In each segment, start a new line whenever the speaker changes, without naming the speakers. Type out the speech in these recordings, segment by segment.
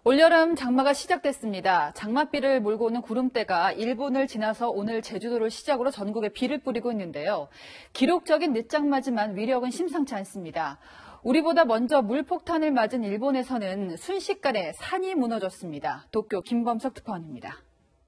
올여름 장마가 시작됐습니다. 장맛비를 몰고 오는 구름대가 일본을 지나서 오늘 제주도를 시작으로 전국에 비를 뿌리고 있는데요. 기록적인 늦장마지만 위력은 심상치 않습니다. 우리보다 먼저 물폭탄을 맞은 일본에서는 순식간에 산이 무너졌습니다. 도쿄 김범석 특파원입니다.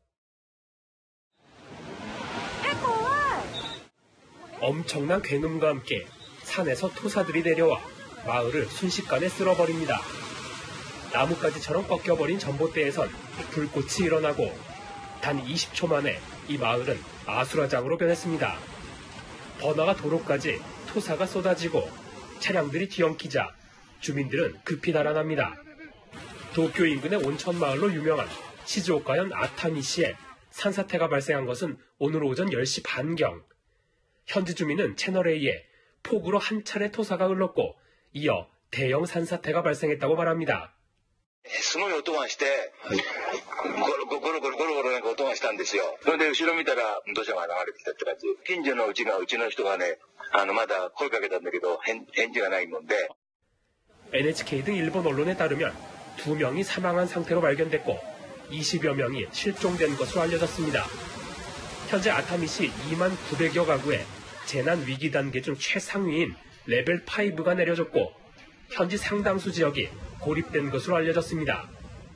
엄청난 굉음과 함께 산에서 토사들이 내려와 마을을 순식간에 쓸어버립니다. 나뭇가지처럼 꺾여버린 전봇대에선 불꽃이 일어나고 단 20초 만에 이 마을은 아수라장으로 변했습니다. 번화가 도로까지 토사가 쏟아지고 차량들이 뒤엉키자 주민들은 급히 달아납니다. 도쿄 인근의 온천마을로 유명한 시즈오카현 아타미시에 산사태가 발생한 것은 오늘 오전 10시 반경. 현지 주민은 채널A에 폭우로 한 차례 토사가 흘렀고 이어 대형 산사태가 발생했다고 말합니다.
すごい音がして、ゴロゴロなんか音がしたんですよ。それで後ろ見たら土砂が流れてきたって感じ。近所のうちの人がね、まだ声かけたんだけど返事がないもんで。
NHK 등 일본 언론에 따르면 2명이 사망한 상태로 발견됐고 20여 명이 실종된 것으로 알려졌습니다. 현재 아타미시 2만 900여 가구에 재난 위기 단계 중 최상위인 레벨 5가 내려졌고 현지 상당수 지역이 고립된 것으로 알려졌습니다.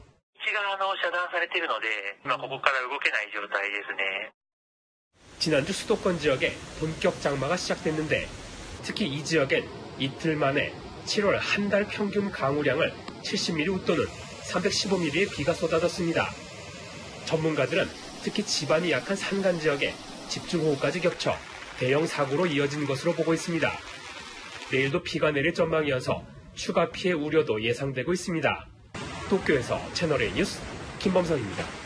지난주 수도권 지역에 본격 장마가 시작됐는데 특히 이 지역엔 이틀 만에 7월 한 달 평균 강우량을 70mm 웃도는 315mm의 비가 쏟아졌습니다. 전문가들은 특히 지반이 약한 산간 지역에 집중호우까지 겹쳐 대형 사고로 이어진 것으로 보고 있습니다. 내일도 비가 내릴 전망이어서 추가 피해 우려도 예상되고 있습니다. 도쿄에서 채널A 뉴스 김범석입니다.